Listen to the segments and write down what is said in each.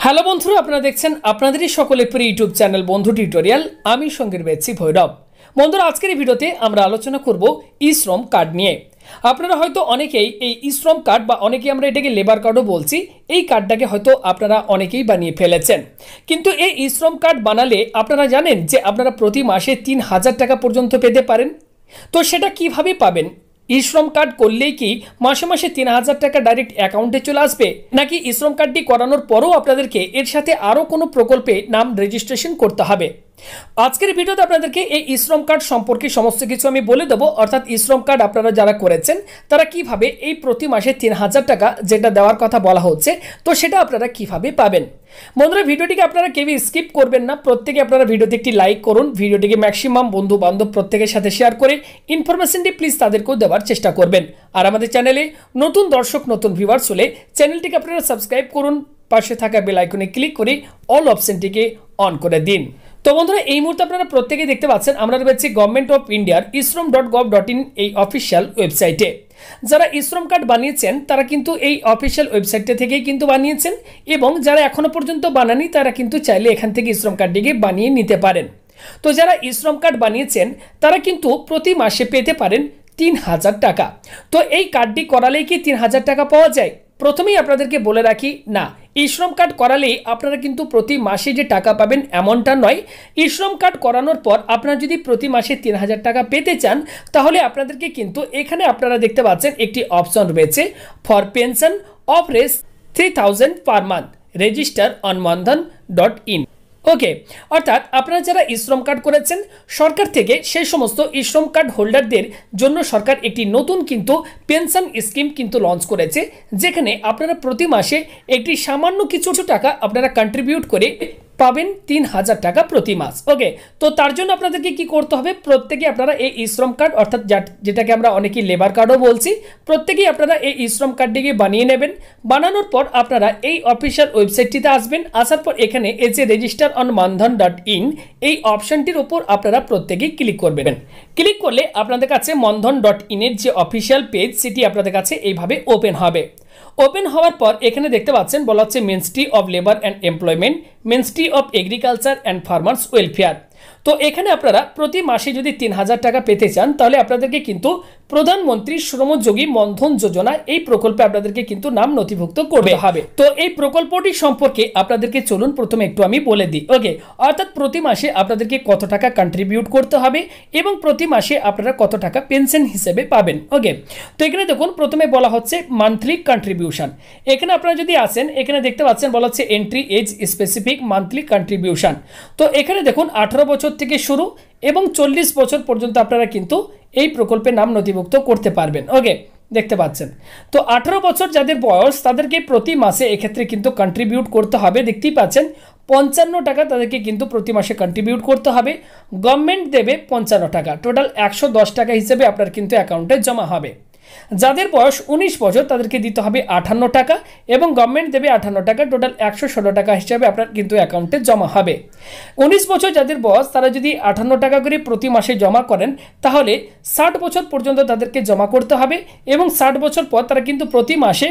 Hello বন্ধুরা, আপনারা দেখছেন আপনাদেরই সকলের প্রিয় ইউটিউব চ্যানেল বন্ধু টিউটোরিয়াল। আমি সঙ্গে রয়েছি ভৈরব। বন্ধুরা, আজকের এই ভিডিওতে আমরা আলোচনা করব ই শ্রম কার্ড নিয়ে। আপনারা হয়তো অনেকেই এই ই শ্রম কার্ড বা অনেকেই আমরা এটাকে লেবার কার্ডও বলছি, এই কার্ডটাকে হয়তো আপনারা অনেকেই বানিয়ে ফেলেছেন। কিন্তু এই ই শ্রম কার্ড বানালে আপনারা জানেন যে আপনারা প্রতি মাসে ৩,০০০ টাকা পর্যন্ত পেতে পারেন। তো সেটা কিভাবে পাবেন? ই শ্রম কার্ড করলেই কি মাসে মাসে ৩,০০০ টাকা ডাইরেক্ট অ্যাকাউন্টে চলে আসবে, নাকি ই শ্রম কার্ডটি করানোর পরেও আপনাদেরকে এর সাথে আরও কোনো প্রকল্পে নাম রেজিস্ট্রেশন করতে হবে? আজকের ভিডিওতে আপনাদেরকে এই ই শ্রম কার্ড সম্পর্কে সমস্ত কিছু আমি বলে দেবো। অর্থাৎ ই শ্রম কার্ড আপনারা যারা করেছেন তারা কিভাবে এই প্রতি মাসে ৩,০০০ টাকা যেটা দেওয়ার কথা বলা হচ্ছে, তো সেটা আপনারা কিভাবে পাবেন। বন্ধুরা, ভিডিওটিকে আপনারা কেউই স্কিপ করবেন না। প্রত্যেকে আপনারা ভিডিওতে একটি লাইক করুন, ভিডিওটিকে ম্যাক্সিমাম বন্ধু বান্ধব প্রত্যেকের সাথে শেয়ার করে ইনফরমেশনটি প্লিজ তাদেরকেও দেওয়ার চেষ্টা করবেন। আর আমাদের চ্যানেলে নতুন দর্শক নতুন ভিউয়ার্স হলে চ্যানেলটিকে আপনারা সাবস্ক্রাইব করুন, পাশে থাকা বেল আইকনে ক্লিক করে অল অপশনটিকে অন করে দিন। তো বন্ধুরা, এই মুহূর্তে আপনারা প্রত্যেকেই দেখতে পাচ্ছেন আমরা রয়েছি গভর্নমেন্ট অফ ইন্ডিয়ার isrom.gov.in এই অফিসিয়াল ওয়েবসাইটে। যারা ই শ্রম কার্ড বানিয়েছেন তারা কিন্তু এই অফিসিয়াল ওয়েবসাইটটা থেকেই কিন্তু বানিয়েছেন, এবং যারা এখনো পর্যন্ত বানানি তারা কিন্তু চাইলে এখান থেকে ই শ্রম কার্ডটিকে বানিয়ে নিতে পারেন। তো যারা ই শ্রম কার্ড বানিয়েছেন তারা কিন্তু প্রতি মাসে পেতে পারেন ৩,০০০ টাকা। তো এই কার্ডটি করালেই কি ৩,০০০ টাকা পাওয়া যায়? প্রথমেই আপনাদেরকে বলে রাখি, না, ই শ্রম কার্ড করালেই আপনারা কিন্তু প্রতি মাসে যে টাকা পাবেন এমনটা নয়। ই শ্রম কার্ড করানোর পর আপনারা যদি প্রতি মাসে ৩,০০০ টাকা পেতে চান তাহলে আপনাদেরকে কিন্তু এখানে আপনারা দেখতে পাচ্ছেন একটি অপশন রয়েছে, for pension of race 3,000 per month, register on mandhan.in। Okay, অর্থাৎ আপনারা যারা ই শ্রম কার্ড করেছেন সরকার থেকে সেই সমস্ত ই শ্রম কার্ড হোল্ডারদের জন্য সরকার একটি নতুন কিন্তু পেনশন স্কিম কিন্তু লঞ্চ করেছে, যেখানে আপনারা প্রতি মাসে একটি সামান্য কিছু টাকা আপনারা কন্ট্রিবিউট করে পাবেন ৩,০০০ টাকা প্রতি মাস। ওকে, তো তার জন্য আপনাদেরকে কি করতে হবে, প্রত্যেকেই আপনারা এই ই শ্রম কার্ড অর্থাৎ যেটাকে আমরা অনেকেই লেবার কার্ডও বলছি, প্রত্যেকেই আপনারা এই ই শ্রম কার্ডটিকে বানিয়ে নেবেন। বানানোর পর আপনারা এই অফিসিয়াল ওয়েবসাইটটিতে আসবেন। আসার পর এখানে এই যে রেজিস্টার অন mandhan.in এই অপশনটির উপর আপনারা প্রত্যেকেই ক্লিক করবেন। ক্লিক করলে আপনাদের কাছে mandhan.in এর যে অফিসিয়াল পেজ সেটি আপনাদের কাছে এইভাবে ওপেন হবে। ওপেন হওয়ার পর এখানে দেখতে পাচ্ছেন বলা হচ্ছে ministry of labour and employment, ministry of agriculture and farmers welfare. তো এখানে আপনারা প্রতি মাসে যদি ৩,০০০ টাকা পেতে চান তাহলে আপনাদেরকে কিন্তু প্রধানমন্ত্রী শ্রমযোগী মনধন যোজনা এই প্রকল্পে আপনাদেরকে কিন্তু নাম নথিভুক্ত করতে হবে। তো এই প্রকল্পটি সম্পর্কে আপনাদেরকে চলুন প্রথমে একটু আমি বলে দিই। ওকে, অর্থাৎ প্রতি মাসে আপনাদেরকে কত টাকা কন্ট্রিবিউট করতে হবে এবং প্রতি মাসে আপনারা কত টাকা পেনশন হিসেবে পাবেন। ওকে, তো এখানে দেখুন প্রথমে বলা হচ্ছে মান্থলি কন্ট্রিবিউশন। এখানে আপনারা যদি আসেন এখানে দেখতে পাচ্ছেন বলা হচ্ছে entry age specific monthly contribution. তো এখানে দেখুন 18 বছর থেকে শুরু এবং 40 বছর পর্যন্ত আপনারা কিন্তু এই প্রকল্পে নাম নথিভুক্ত করতে পারবেন। ওকে, দেখতে পাচ্ছেন। তো 18 বছর যাদের বয়স তাদেরকে প্রতি মাসে এক্ষেত্রে কিন্তু কন্ট্রিবিউট করতে হবে। দেখতেই পাচ্ছেন 55 টাকা তাদেরকে কিন্তু প্রতি মাসে কন্ট্রিবিউট করতে হবে। গভর্নমেন্ট দেবে 55 টাকা, টোটাল 110 টাকা হিসেবে আপনার কিন্তু অ্যাকাউন্টে জমা হবে। যাদের বয়স 19 বছর তাদেরকে দিতে হবে 58 টাকা এবং গভর্নমেন্ট দেবে 58 টাকা, টোটাল 116 টাকা হিসাবে আপনার কিন্তু অ্যাকাউন্টে জমা হবে। 19 বছর যাদের বয়স তারা যদি 58 টাকা করে প্রতি মাসে জমা করেন তাহলে 60 বছর পর্যন্ত তাদেরকে জমা করতে হবে এবং 60 বছর পর তারা কিন্তু প্রতি মাসে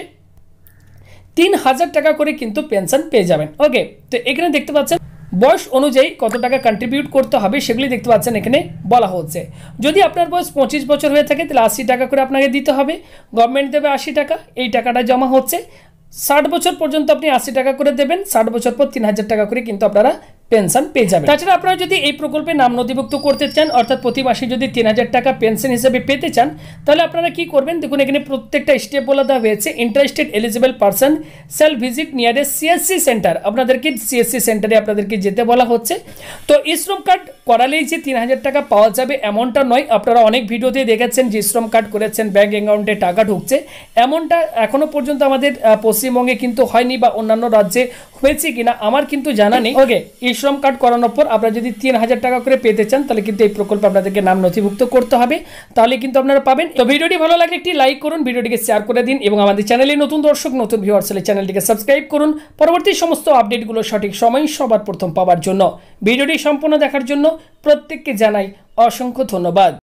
৩,০০০ টাকা করে কিন্তু পেনশন পেয়ে যাবেন। ওকে, তো এখানে দেখতে পাচ্ছেন বয়স অনুযায়ী কত টাকা কন্ট্রিবিউট করতে হবে সেগুলি দেখতে পাচ্ছেন এখানে বলা হচ্ছে। যদি আপনার বয়স 25 বছর হয়ে থাকে তাহলে 80 টাকা করে আপনাকে দিতে হবে, গভর্নমেন্ট দেবে 80 টাকা, এই টাকাটা জমা হচ্ছে। 60 বছর পর্যন্ত আপনি 80 টাকা করে দেবেন, 60 বছর পর ৩,০০০ টাকা করে কিন্তু আপনারা পেনশন পেয়ে যাবেন। তাছাড়া আপনারা যদি এই প্রকল্পে নাম নথিভুক্ত করতে চান অর্থাৎ প্রতি মাসে যদি ৩,০০০ টাকা পেনশন হিসেবে পেতে চান তাহলে আপনারা কি করবেন, দেখুন এখানে প্রত্যেকটা স্টেপ বলে দেওয়া হয়েছে। Interested eligible person shall visit nearest CSC centre, আপনাদেরকে সিএসসি সেন্টারে আপনাদেরকে যেতে বলা হচ্ছে। তো ই শ্রম কার্ড করালেই যে ৩,০০০ টাকা পাওয়া যাবে এমনটা নয়। আপনারা অনেক ভিডিওতে দেখেছেন যে ই শ্রম কার্ড করেছেন ব্যাঙ্ক অ্যাকাউন্টে টাকা ঢুকছে, এমনটা এখনো পর্যন্ত আমাদের পশ্চিমবঙ্গে কিন্তু হয়নি বা অন্যান্য রাজ্যে হয়েছে কিনা আমার কিন্তু জানা নেই। ওকে, ই শ্রম কার্ড করানোর পর আপনারা যদি ৩,০০০ টাকা করে পেতে চান তাহলে কিন্তু এই প্রকল্পে আপনাদেরকে নাম নথিভুক্ত করতে হবে, তাহলে কিন্তু আপনারা পাবেন। তো ভিডিওটি ভালো লাগলে একটি লাইক করুন, ভিডিওটিকে শেয়ার করে দিন এবং আমাদের চ্যানেলে নতুন দর্শক নতুন ভিউয়ার্স হলে চ্যানেলটিকে সাবস্ক্রাইব করুন পরবর্তী সমস্ত আপডেটগুলো সঠিক সময় সবার প্রথম পাওয়ার জন্য। ভিডিওটি সম্পূর্ণ দেখার জন্য প্রত্যেককে জানাই অসংখ্য ধন্যবাদ।